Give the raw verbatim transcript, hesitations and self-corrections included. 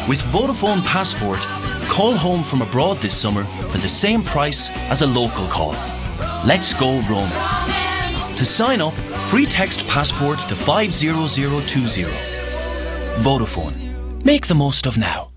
With Vodafone Passport, call home from abroad this summer for the same price as a local call. Let's go roaming. To sign up, free text Passport to five zero zero two zero. Vodafone. Make the most of now.